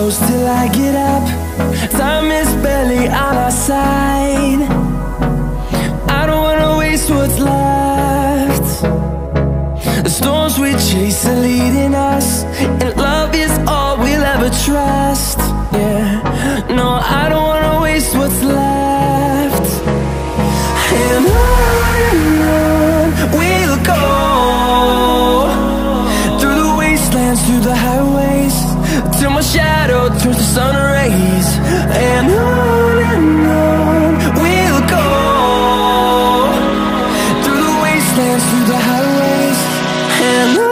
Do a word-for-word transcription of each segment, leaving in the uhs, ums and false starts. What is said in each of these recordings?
close till I get up. Time is barely on our side. I don't wanna waste what's left. The storms we chase are leading us, and love is all we'll ever trust. Yeah, no, I don't wanna waste what's left. And on and on we'll go, through the wastelands, through the highways, till my shadow turns to sun rays. And on and on we'll go, through the wastelands, through the highways, and on.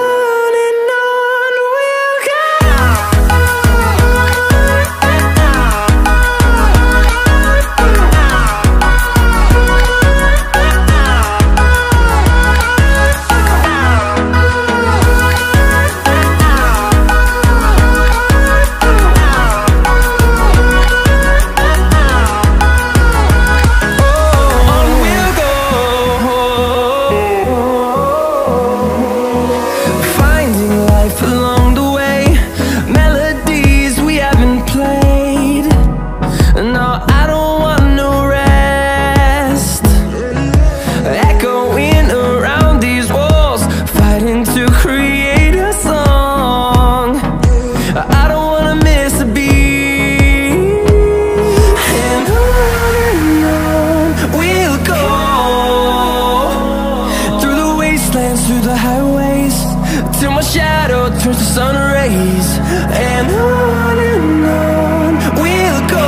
Through the highways, till my shadow turns to sun rays. And on and on we'll go,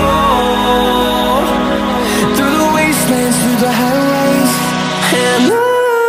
through the wastelands, through the highways, and on.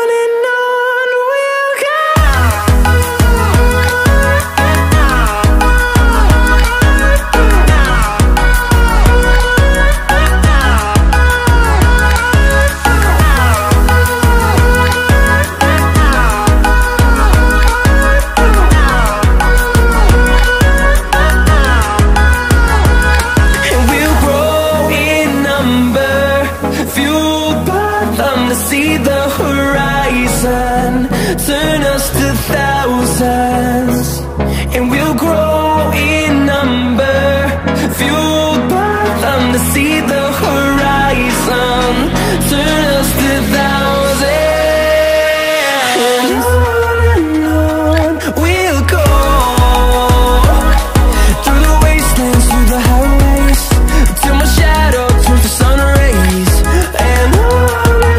See the horizon turn us to thousands, and we'll grow in number, fueled by them. To see the horizon turn us to thousands, and on and on we'll go, through the wastelands, through the highways, till my shadow turns to sun rays. And on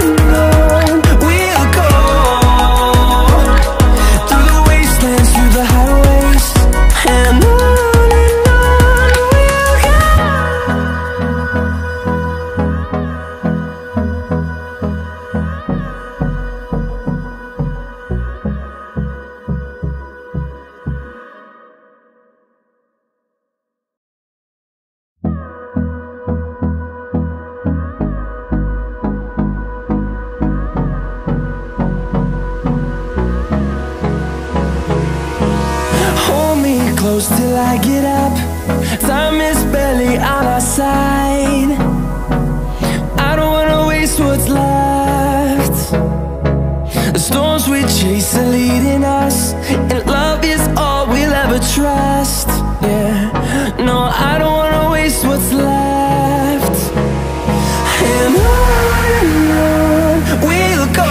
close till I get up. Time is barely on our side. I don't wanna waste what's left. The storms we chase are leading us, and love is all we'll ever trust. Yeah, no, I don't wanna waste what's left. And on and on we'll go,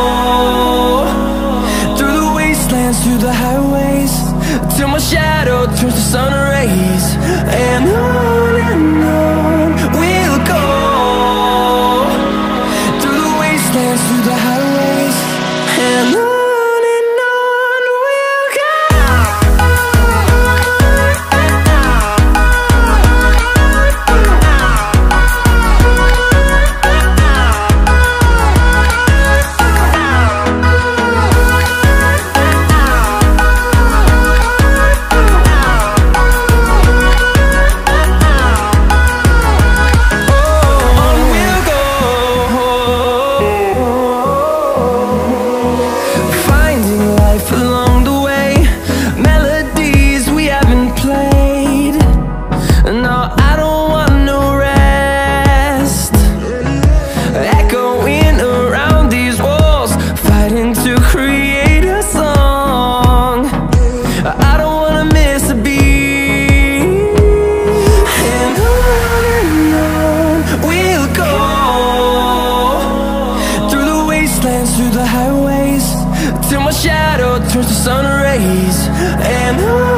through the wastelands, through the highways, till my shadow turns to sun rays. And on and on we'll go, through the wastelands, through the highways, and on. And on